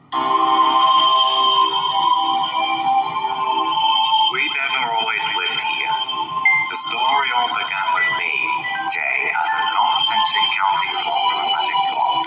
We never always lived here. The story all began with me, Jay, as a nonsense encountering ball from a magic box.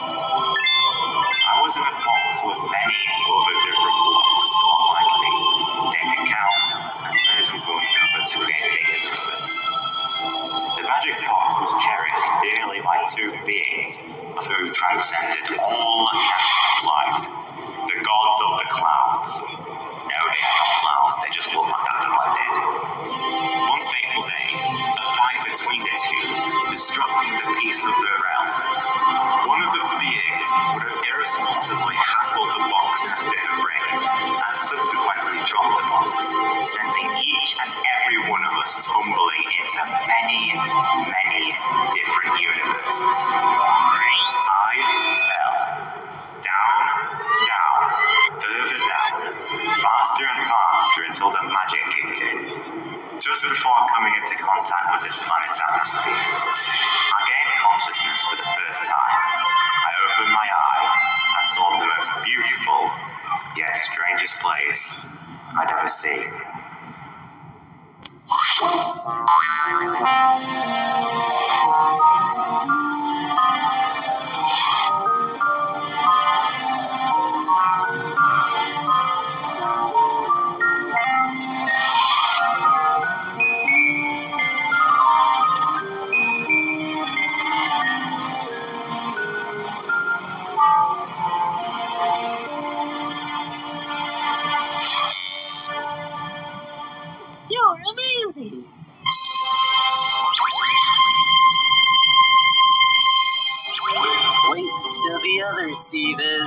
I was in a box with many other different blocks, unlike me. They could count and merge with one another to create bigger numbers. The magic box was cherished dearly by two beings who transcended all natural life, the gods of the clouds. No, they are not clouds, they just look like that to blend in. One fateful day, a fight between the two, disrupting the peace of the realm. One of the beings would have irresponsibly handled the box in a fit of rage, and subsequently dropped the box, sending each and every one of us tumbling into many, many different universes. I fell. Down, down, further down, faster and faster until the magic kicked in. Just before coming into contact with this planet's atmosphere, I gained consciousness for the first time. I opened my eye and saw the most beautiful, yet strangest place I'd ever seen. You're amazing! Wait till the others see this.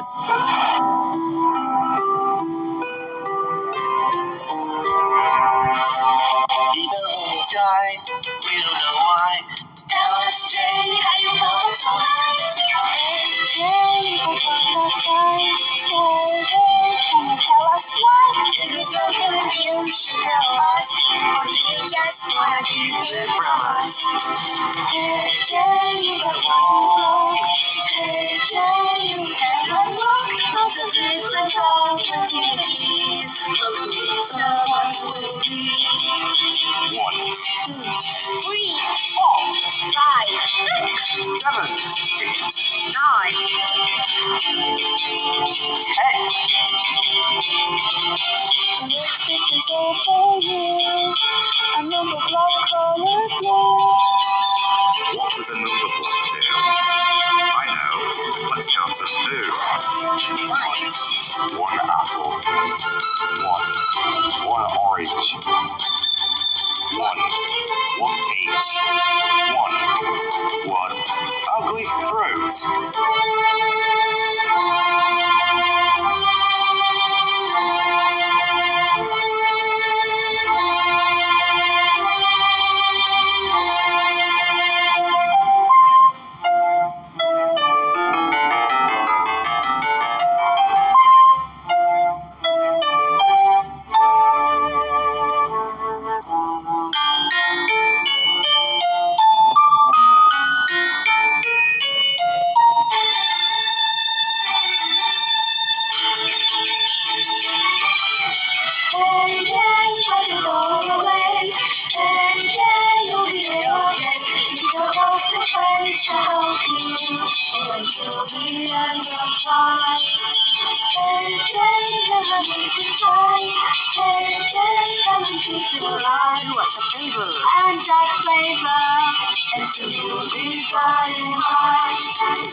Even in the sky, we don't know why. Tell us, Jay, how you felt so high. Hey, Jay, you go from the sky. Hey, hey, can you tell us why? Is it something you should tell us? Or do you just want to keep it from us? Hey, Jay, you got one blow. Hey, Jay, you cannot walk. Lots of different opportunities. Tell us what we 1, 2, 3, 4, 5, 6, 7, 8, 9, 10. This is all for you. A number block colored blue. What does a number block do? I know. Let's count some food. 1 apple. 1 orange. 1 peach. 1 ugly fruit. Hey, Jay, how's it going away? Hey, Jay, you'll be okay. You got lots of friends to help you until the end of time. Hey, Jay, never need to try. Hey, Jay, come and taste the life. Do us a favor. And that flavor until you'll be flying high.